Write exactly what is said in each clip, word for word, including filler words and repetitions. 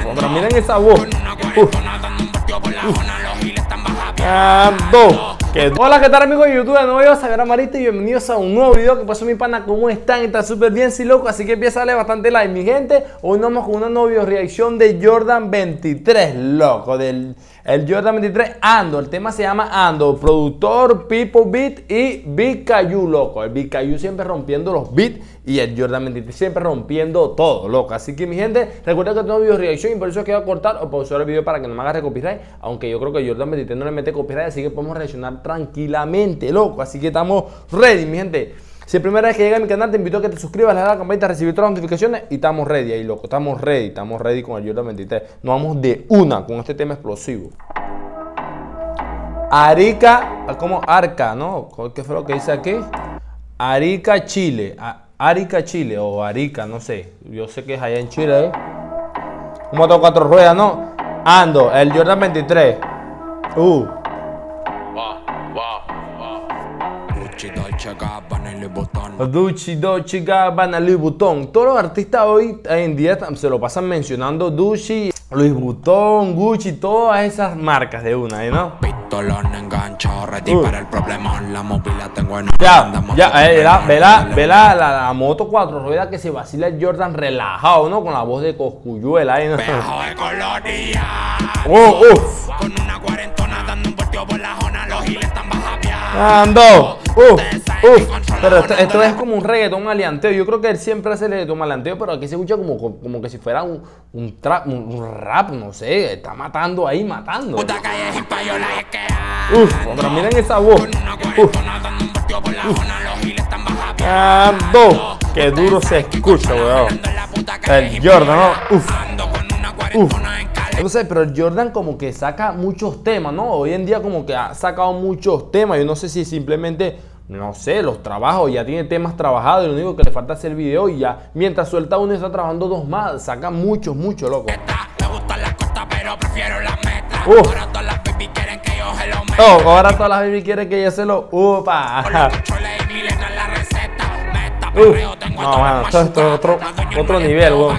pero miren esa voz. Uf. Uf. Ando. ¿Qué? Hola, ¿qué tal amigos de YouTube? De nuevo yo soy Xavier Amarista y bienvenidos a un nuevo video. ¿Qué pasó mi pana? ¿Cómo están? Están súper bien, sí loco, así que empieza a darle bastante like mi gente. Hoy nos vamos con una nueva reacción de Jordan veintitrés, loco, del el Jordan veintitrés Ando. El tema se llama Ando, productor, People Beat y Big Caillou, loco. El Big Caillou siempre rompiendo los beats y el Jordan veintitrés siempre rompiendo todo, loco. Así que mi gente, recuerda que tengo video reacción y por eso es que voy a cortar o pausar el video para que no me agarre copyright. Aunque yo creo que Jordan veintitrés no le mete copyright, así que podemos reaccionar tranquilamente, loco. Así que estamos ready, mi gente. Si es primera vez que llega a mi canal, te invito a que te suscribas, le das a la campanita, recibir todas las notificaciones y estamos ready ahí, loco. Estamos ready, estamos ready con el Jordan veintitrés. Nos vamos de una con este tema explosivo. Arica, ¿cómo? Arca, ¿no? ¿Qué fue lo que dice aquí? Arica, Chile. Arica, Chile o Arica, no sé. Yo sé que es allá en Chile, ¿eh? Un motor cuatro ruedas, ¿no? Ando, el Jordan veintitrés. Uh. Gucci, Dolce Gabbana, Louis Vuitton. Todos los artistas hoy en día se lo pasan mencionando Gucci, Louis Vuitton, Gucci, todas esas marcas de una, ¿eh? ¿No? Pistolón enganchado, ready uh. para el problema. La móvil tengo en Ya, ya, eh, la, vela, vela la, la moto cuatro ruedas que se vacila el Jordan relajado, ¿no? Con la voz de Cosculluela ahí, ¿no? de colonia. Oh, uf. Con una cuarentona dando un volteo por la zona, los giles están bajapiados. Ando, uf, uf. Pero esto, esto es como un reggaetón maleanteo. Yo creo que él siempre hace el reggaetón maleanteo, pero aquí se escucha como, como que si fuera un, un trap, un, un rap, no sé. Está matando ahí, matando. Puta calle es payola y es que uf, pero miren esa voz. Uf. Ando, qué duro se escucha, weón. El Jordan, ¿no? Uf. Uf. Entonces, pero el Jordan como que saca muchos temas, ¿no? Hoy en día como que ha sacado muchos temas. Yo no sé si simplemente, no sé, los trabajos, ya tiene temas trabajados y lo único que le falta es hacer video y ya mientras suelta uno y está trabajando dos más, saca muchos, muchos, loco. Me gustan las costas, pero prefiero las metas. Uf. Ahora todas las baby quieren que yo se lo meta. Oh, ahora todas las baby quieren que yo se lo... Upa. Uf. No, mano, esto, esto es otro, otro nivel, weón.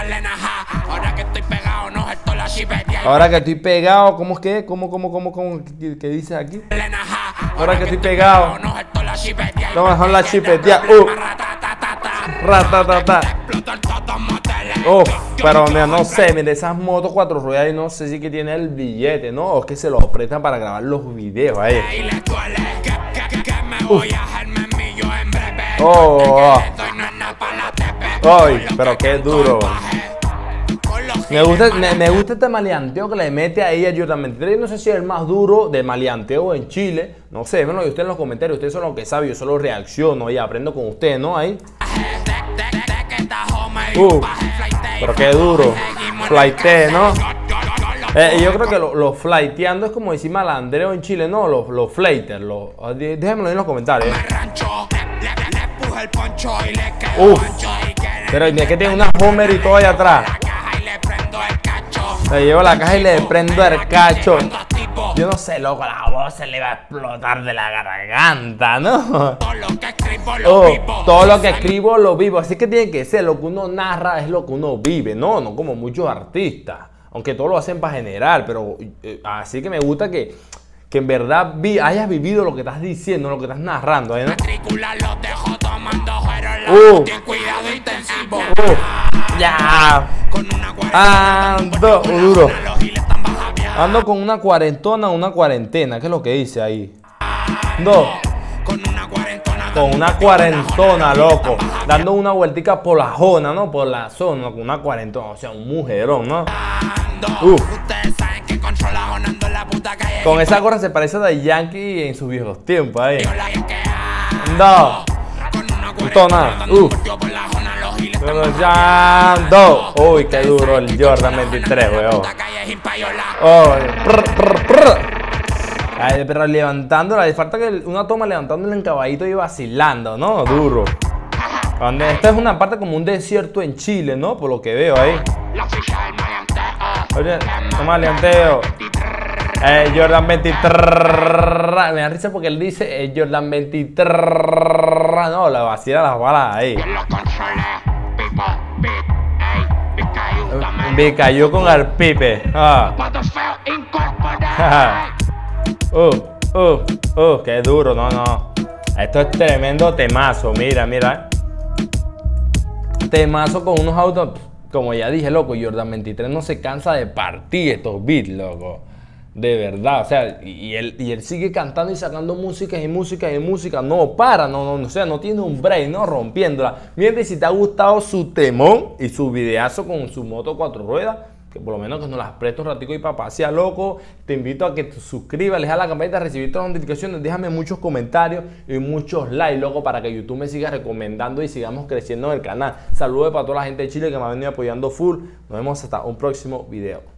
Ahora que estoy pegado, ¿cómo es que? ¿Cómo, cómo, cómo, cómo? ¿Qué, qué dice aquí? Ahora que estoy pegado. No, son las chipeteas. Uh. Ratatata. Oh, pero mira, no sé, mire, esas motos cuatro ruedas y no sé si que tiene el billete, ¿no? O es que se los prestan para grabar los videos ahí. Uh. Oh, oh. Ay, pero qué duro. Me gusta, me, me gusta este maleanteo que le mete ahí a Jordan veintitrés. No sé si es el más duro de maleanteo en Chile. No sé, bueno, y ustedes en los comentarios, ustedes son los que saben, yo solo reacciono y aprendo con ustedes, ¿no? Ahí. Uh, pero qué duro. Flighteo, ¿no? Eh, yo creo que los lo flighteando es como decir malandreo en Chile, ¿no? Los, los flighters. Los, déjenmelo en los comentarios. Uf. Pero es que tiene una Homer y todo allá atrás. Le llevo la caja y le prendo el cacho. Yo no sé, loco, la voz se le va a explotar de la garganta, ¿no? Oh, todo lo que escribo lo vivo. Así que tiene que ser, lo que uno narra es lo que uno vive, ¿no? No como muchos artistas. Aunque todos lo hacen para generar, pero eh, así que me gusta que, que en verdad vi, hayas vivido lo que estás diciendo, lo que estás narrando, ¿eh? ¿No? Uh, uh, ya. Ando duro. Ando con una cuarentona, una cuarentena. ¿Qué es lo que dice ahí? Ando con una cuarentona, loco. Dando una vueltica por la zona, ¿no? Por la zona, con una cuarentona. O sea, un mujerón, ¿no? Uf. Con esa gorra se parece a Daddy Yankee en sus viejos tiempos ahí. Ando. Tona. Uf. Ya ando. Uy, qué duro el Jordan veintitrés, weón. Oh, prr, prr, prr. Ay, pero levantándola, le falta que una toma levantándola en caballito y vacilando, ¿no? Duro. Esta es una parte como un desierto en Chile, ¿no? Por lo que veo ahí. Oye, toma levanteo. Eh, Jordan veintitrés. Me da risa porque él dice eh, Jordan veintitrés. No, la vacila las balas ahí. Me cayó con el pipe. Ah. uh, uh, uh, qué duro, no, no. Esto es tremendo temazo, mira, mira. Temazo con unos autos, como ya dije, loco, Jordan veintitrés no se cansa de partir estos beats, loco. De verdad, o sea, y él, y él sigue cantando y sacando música y música y música, no para, no, no, o sea, no tiene un break, no rompiéndola. Miren, si te ha gustado su temón y su videazo con su moto cuatro ruedas, que por lo menos que nos las presto un ratico y papá sea loco, te invito a que te suscribas, le das a la campanita, recibir todas las notificaciones, déjame muchos comentarios y muchos likes, loco, para que YouTube me siga recomendando y sigamos creciendo en el canal. Saludos para toda la gente de Chile que me ha venido apoyando full. Nos vemos hasta un próximo video.